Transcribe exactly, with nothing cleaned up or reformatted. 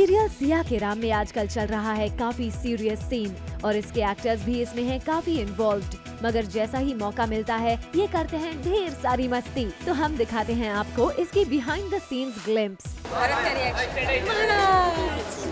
Serial Siya के राम में आजकल चल रहा है काफी सीरियस सीन और इसके एक्टर्स भी इसमें हैं काफी इन्वॉल्व्ड, मगर जैसा ही मौका मिलता है ये करते हैं ढेर सारी मस्ती। तो हम दिखाते हैं आपको इसकी बिहाइंड द सीन्स ग्लिम्प्स।